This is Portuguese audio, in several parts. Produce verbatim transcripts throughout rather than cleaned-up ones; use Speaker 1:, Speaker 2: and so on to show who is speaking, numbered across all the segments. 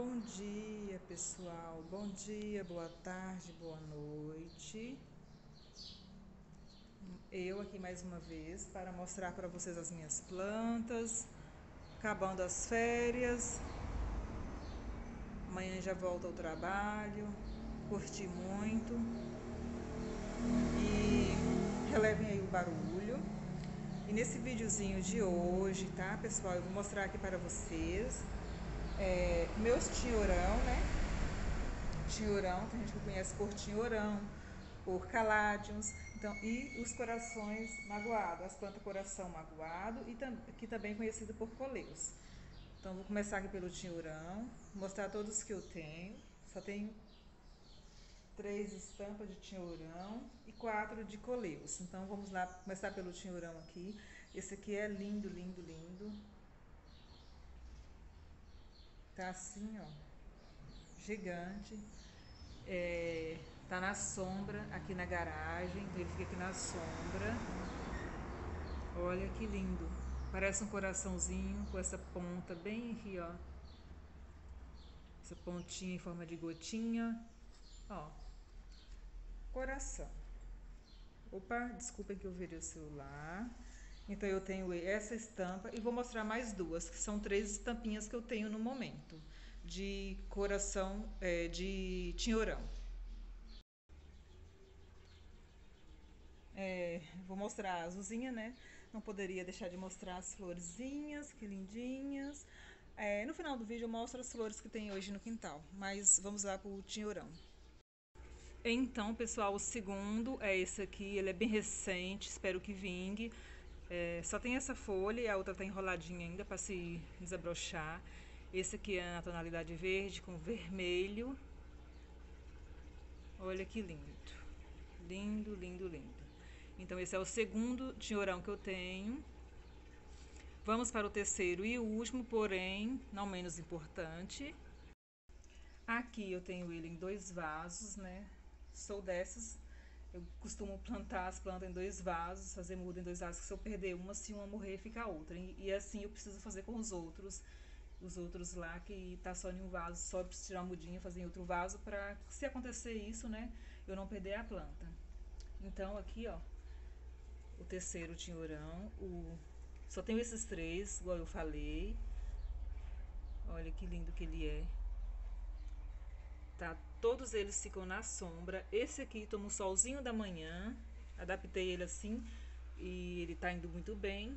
Speaker 1: Bom dia, pessoal. Bom dia, boa tarde, boa noite. Eu aqui mais uma vez para mostrar para vocês as minhas plantas. Acabando as férias. Amanhã já volto ao trabalho. Curti muito. E relevem aí o barulho. E nesse videozinho de hoje, tá, pessoal? Eu vou mostrar aqui para vocês é, meus tinhorão, né? Tinhorão, tem gente que conhece por tinhorão, por caládiums, então, e os corações magoados, as plantas coração magoado, e tam, que também é conhecido por coleus. Então, vou começar aqui pelo tinhorão, mostrar todos que eu tenho. Só tenho três estampas de tinhorão e quatro de coleus. Então, vamos lá começar pelo tinhorão aqui. Esse aqui é lindo, lindo, lindo. Tá assim, ó, gigante. É, tá na sombra aqui na garagem, então ele fica aqui na sombra. Olha que lindo, parece um coraçãozinho com essa ponta bem aqui, ó, essa pontinha em forma de gotinha, ó, coração. Opa, desculpem que eu virei o celular. Então eu tenho essa estampa e vou mostrar mais duas, que são três estampinhas que eu tenho no momento de coração, é, de tinhorão. É, vou mostrar a azulzinha, né? Não poderia deixar de mostrar as florzinhas, que lindinhas. É, no final do vídeo eu mostro as flores que tem hoje no quintal, mas vamos lá pro tinhorão. Então, pessoal, o segundo é esse aqui, ele é bem recente, espero que vingue. É, só tem essa folha e a outra tá enroladinha ainda para se desabrochar. Esse aqui é na tonalidade verde com vermelho. Olha que lindo. Lindo, lindo, lindo. Então esse é o segundo tinhorão que eu tenho. Vamos para o terceiro e último, porém não menos importante. Aqui eu tenho ele em dois vasos, né? Sou dessas. Eu costumo plantar as plantas em dois vasos, fazer muda em dois vasos, que se eu perder uma, se uma morrer, fica a outra. E, e assim eu preciso fazer com os outros. Os outros lá que tá só em um vaso, só preciso tirar a mudinha e fazer em outro vaso, para se acontecer isso, né, eu não perder a planta. Então aqui, ó, o terceiro tinhorão, o... só tenho esses três, igual eu falei. Olha que lindo que ele é. Tá, todos eles ficam na sombra. Esse aqui toma o solzinho da manhã. Adaptei ele assim e ele tá indo muito bem.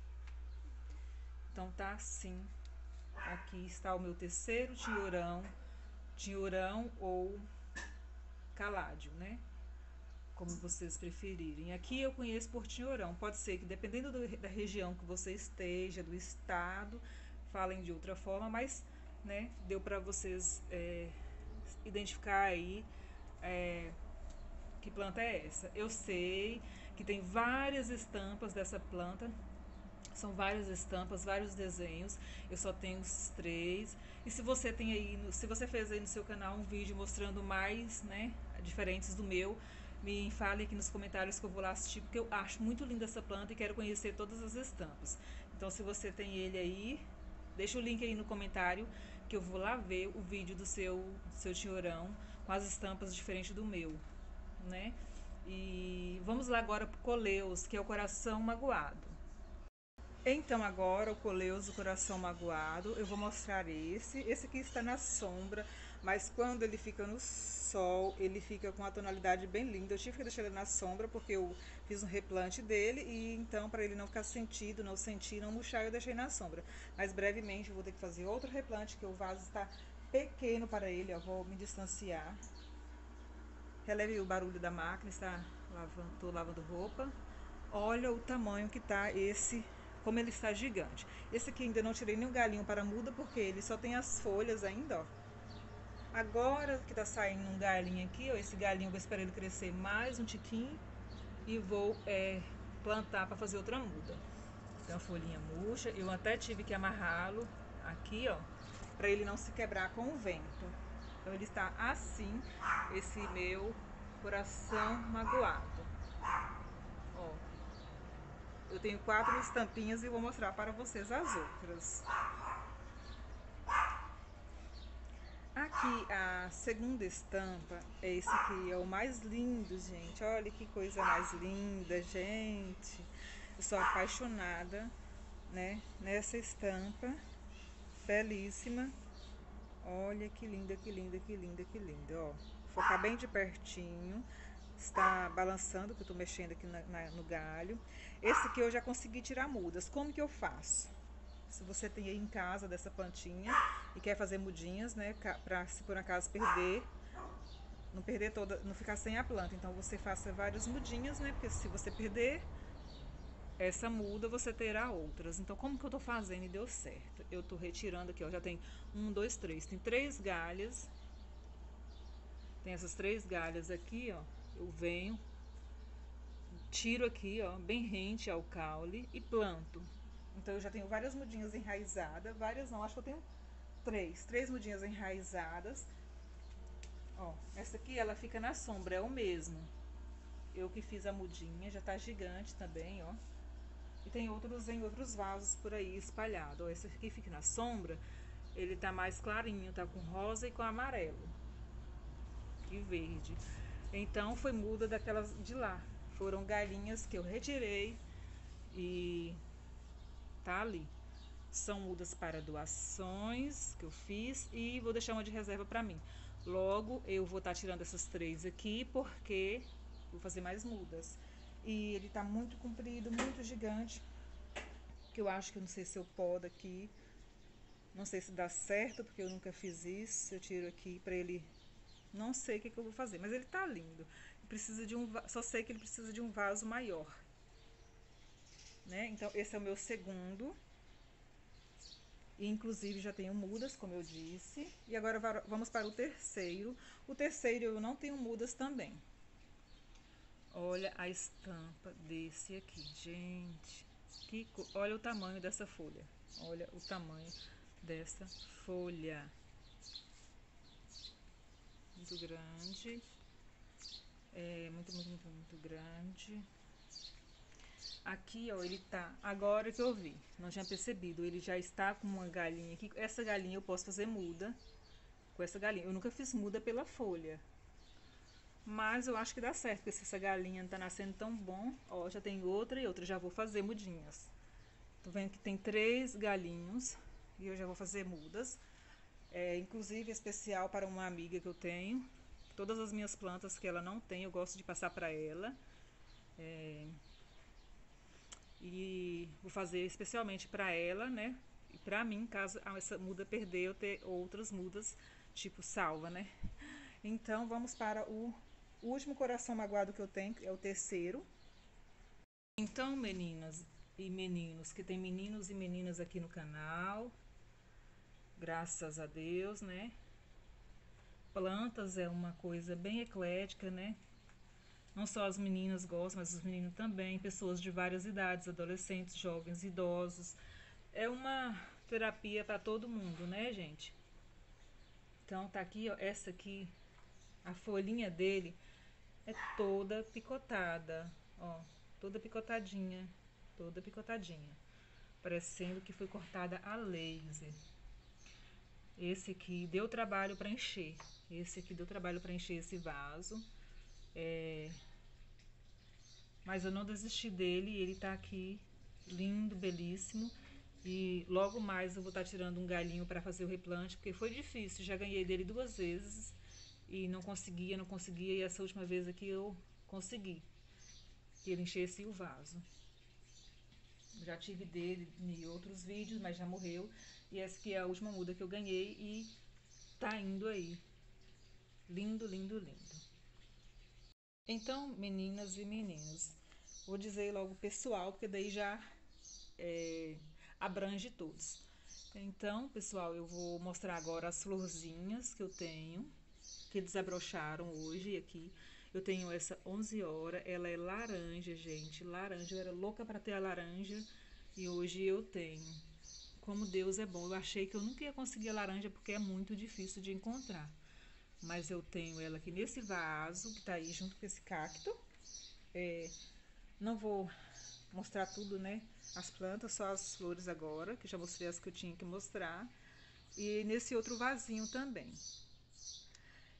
Speaker 1: Então tá assim. Aqui está o meu terceiro tinhorão. Tinhorão ou caládio, né? Como vocês preferirem. Aqui eu conheço por tinhorão. Pode ser que, dependendo do, da região que você esteja, do estado, falem de outra forma, mas, né, deu para vocês é, identificar aí é, que planta é essa. Eu sei que tem várias estampas dessa planta. São várias estampas, vários desenhos. Eu só tenho os três. E se você tem aí, se você fez aí no seu canal um vídeo mostrando mais, né, diferentes do meu, me fale aqui nos comentários que eu vou lá assistir, porque eu acho muito linda essa planta e quero conhecer todas as estampas. Então, se você tem ele aí, deixa o link aí no comentário que eu vou lá ver o vídeo do seu, do seu tinhorão com as estampas diferentes do meu, né? E vamos lá agora pro coleus, que é o coração magoado. Então agora o coleus do coração magoado, eu vou mostrar esse. Esse aqui está na sombra, mas quando ele fica no sol, ele fica com uma tonalidade bem linda. Eu tive que deixar ele na sombra porque eu fiz um replante dele e então para ele não ficar sentido, não sentir, não murchar, eu deixei na sombra. Mas brevemente eu vou ter que fazer outro replante, que o vaso está pequeno para ele, ó, vou me distanciar. Releve o barulho da máquina, está lavando, tô lavando roupa. Olha o tamanho que tá esse, como ele está gigante. Esse aqui ainda não tirei nenhum galinho para muda, porque ele só tem as folhas ainda, ó. Agora que tá saindo um galinho aqui, ó, esse galinho eu vou esperar ele crescer mais um tiquinho e vou é, plantar para fazer outra muda. Tem uma folhinha murcha, eu até tive que amarrá-lo aqui, ó, para ele não se quebrar com o vento. Então ele está assim, esse meu coração magoado. Ó, eu tenho quatro estampinhas e vou mostrar para vocês as outras. aqui a segunda estampa, é esse aqui, é o mais lindo, gente. Olha que coisa mais linda, gente. Eu sou apaixonada, né, nessa estampa. Belíssima. Olha que linda, que linda, que linda, que linda, ó. Focar bem de pertinho. Está balançando, que eu tô mexendo aqui na, na, no galho. Esse aqui eu já consegui tirar mudas. Como que eu faço? Se você tem aí em casa dessa plantinha e quer fazer mudinhas, né, pra se por acaso perder, não perder toda, não ficar sem a planta. Então você faça várias mudinhas, né, porque se você perder essa muda, você terá outras. Então, como que eu tô fazendo e deu certo? Eu tô retirando aqui, ó, já tem um, dois, três, tem três galhas. Tem essas três galhas aqui, ó. Eu venho, tiro aqui, ó, bem rente ao caule e planto. Então, eu já tenho várias mudinhas enraizadas, várias não, acho que eu tenho três, três mudinhas enraizadas. Ó, essa aqui, ela fica na sombra, é o mesmo. Eu que fiz a mudinha, já tá gigante também, ó. E tem outros em outros vasos por aí espalhado. Ó, esse aqui fica na sombra, ele tá mais clarinho, tá com rosa e com amarelo e verde. Então foi muda daquelas de lá. Foram galinhas que eu retirei e tá ali. São mudas para doações que eu fiz e vou deixar uma de reserva para mim. Logo eu vou estar tá tirando essas três aqui porque vou fazer mais mudas. E ele tá muito comprido, muito gigante, que eu acho que eu não sei se eu podo aqui, não sei se dá certo, porque eu nunca fiz isso. Eu tiro aqui pra ele, não sei o que, que eu vou fazer, mas ele tá lindo. Precisa de um, só sei que ele precisa de um vaso maior, né? Então esse é o meu segundo, e inclusive já tenho mudas, como eu disse. E agora vamos para o terceiro. O terceiro eu não tenho mudas também. Olha a estampa desse aqui, gente. Que, olha o tamanho dessa folha. Olha o tamanho dessa folha. Muito grande. É muito, muito, muito, muito grande. Aqui, ó, ele tá, agora que eu vi, não tinha percebido, ele já está com uma galinha aqui. Essa galinha eu posso fazer muda com essa galinha. Eu nunca fiz muda pela folha, mas eu acho que dá certo, porque se essa galinha não tá nascendo tão bom, ó, já tem outra e outra, já vou fazer mudinhas. Tô vendo que tem três galinhos e eu já vou fazer mudas. É, inclusive especial para uma amiga que eu tenho. Todas as minhas plantas que ela não tem, eu gosto de passar para ela. É, e vou fazer especialmente para ela, né? E para mim, caso essa muda perder, eu ter outras mudas, tipo salva, né? Então, vamos para o último coração magoado que eu tenho, é o terceiro. Então, meninas e meninos, que tem meninos e meninas aqui no canal, graças a Deus, né? Plantas é uma coisa bem eclética, né? Não só as meninas gostam, mas os meninos também, pessoas de várias idades, adolescentes, jovens, idosos. É uma terapia para todo mundo, né, gente? Então tá aqui, ó, essa aqui, a folhinha dele é toda picotada, ó, toda picotadinha, toda picotadinha, parecendo que foi cortada a laser. Esse aqui deu trabalho para encher, esse aqui deu trabalho para encher esse vaso, é... mas eu não desisti dele, ele tá aqui lindo, belíssimo. E logo mais eu vou estar tirando um galhinho para fazer o replante, porque foi difícil, já ganhei dele duas vezes e não conseguia, não conseguia, e essa última vez aqui eu consegui que ele enchesse o vaso. Já tive dele em outros vídeos, mas já morreu, e essa aqui é a última muda que eu ganhei e tá indo aí. Lindo, lindo, lindo. Então, meninas e meninos, vou dizer logo pessoal, porque daí já é, abrange todos. Então, pessoal, eu vou mostrar agora as florzinhas que eu tenho, que desabrocharam hoje aqui. Eu tenho essa onze hora, ela é laranja, gente, laranja. Eu era louca para ter a laranja e hoje eu tenho. Como Deus é bom. Eu achei que eu nunca ia conseguir a laranja porque é muito difícil de encontrar. Mas eu tenho ela aqui nesse vaso, que tá aí junto com esse cacto. É, não vou mostrar tudo, né? As plantas, só as flores agora, que já mostrei as que eu tinha que mostrar. E nesse outro vasinho também.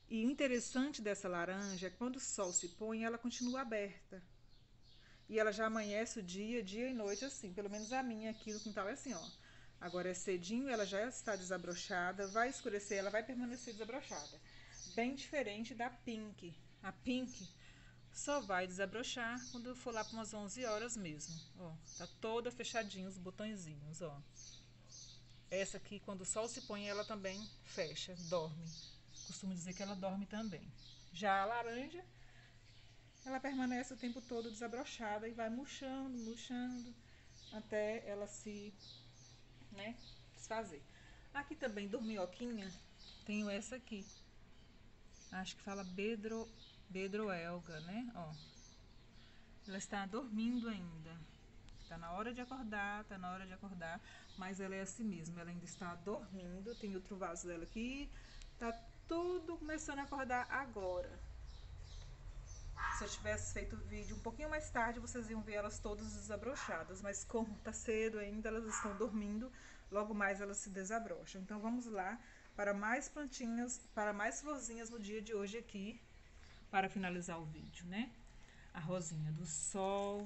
Speaker 1: E o interessante dessa laranja é que quando o sol se põe, ela continua aberta. E ela já amanhece o dia, dia e noite assim. Pelo menos a minha aqui no quintal é assim, ó. Agora é cedinho, ela já está desabrochada, vai escurecer, ela vai permanecer desabrochada. Bem diferente da Pink. A Pink só vai desabrochar quando for lá para umas onze horas mesmo. Ó, tá toda fechadinha os botõezinhos, ó. Essa aqui, quando o sol se põe, ela também fecha, dorme. Costumo dizer que ela dorme também. Já a laranja, ela permanece o tempo todo desabrochada e vai murchando, murchando, até ela se, né, desfazer. Aqui também, dorminhoquinha, tenho essa aqui. Acho que fala bedro, bedroelga, né? Ó. Ela está dormindo ainda. Tá na hora de acordar, tá na hora de acordar, mas ela é assim mesmo, ela ainda está dormindo. Tem outro vaso dela aqui, tá tudo começando a acordar agora. Se eu tivesse feito o vídeo um pouquinho mais tarde, vocês iam ver elas todas desabrochadas, mas como tá cedo ainda, elas estão dormindo, logo mais elas se desabrocham. Então vamos lá para mais plantinhas, para mais florzinhas no dia de hoje aqui, para finalizar o vídeo, né? A rosinha do sol.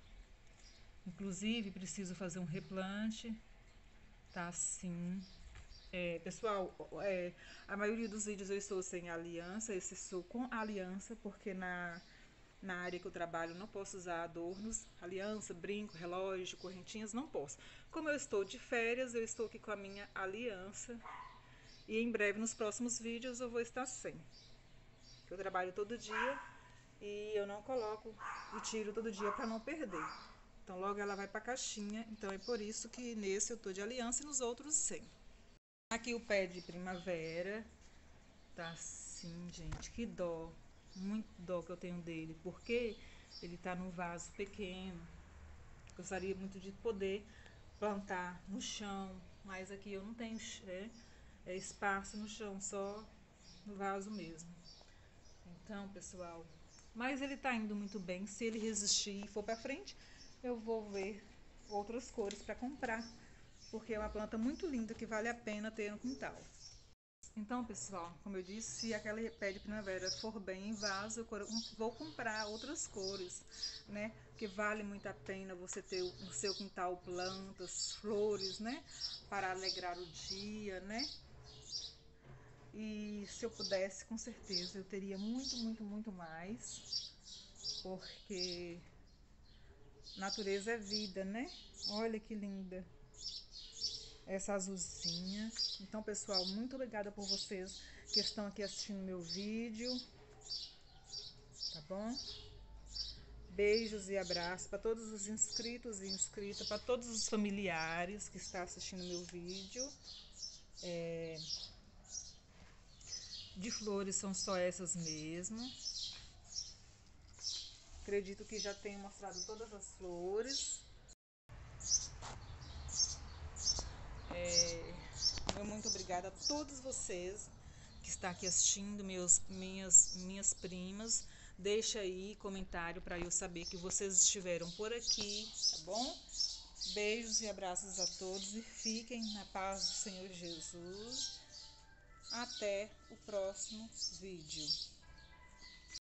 Speaker 1: Inclusive, preciso fazer um replante, tá assim. É, pessoal, é, a maioria dos vídeos eu estou sem aliança, esse estou com aliança, porque na, na área que eu trabalho não posso usar adornos, aliança, brinco, relógio, correntinhas, não posso. Como eu estou de férias, eu estou aqui com a minha aliança, e em breve, nos próximos vídeos, eu vou estar sem. Eu trabalho todo dia e eu não coloco e tiro todo dia para não perder. Então logo ela vai pra caixinha, então é por isso que nesse eu tô de aliança e nos outros sem. Aqui o pé de primavera, tá assim, gente, que dó, muito dó que eu tenho dele, porque ele tá num vaso pequeno. Gostaria muito de poder plantar no chão, mas aqui eu não tenho é, é espaço no chão, só no vaso mesmo. Então, pessoal, mas ele tá indo muito bem. Se ele resistir e for pra frente, eu vou ver outras cores para comprar, porque é uma planta muito linda que vale a pena ter no quintal. Então, pessoal, como eu disse, se aquele pé de primavera for bem em vaso, eu vou comprar outras cores, né? Porque vale muito a pena você ter no seu quintal plantas, flores, né? Para alegrar o dia, né? E se eu pudesse, com certeza, eu teria muito, muito, muito mais, porque natureza é vida, né? Olha que linda essa azulzinha. Então, pessoal, muito obrigada por vocês que estão aqui assistindo meu vídeo, tá bom? Beijos e abraços para todos os inscritos e inscritas, para todos os familiares que estão assistindo meu vídeo. É... De flores são só essas mesmo. Acredito que já tenho mostrado todas as flores. É, meu muito obrigada a todos vocês que estão aqui assistindo, meus, minhas, minhas primas. Deixa aí comentário para eu saber que vocês estiveram por aqui, tá bom? Beijos e abraços a todos e fiquem na paz do Senhor Jesus. Até o próximo vídeo.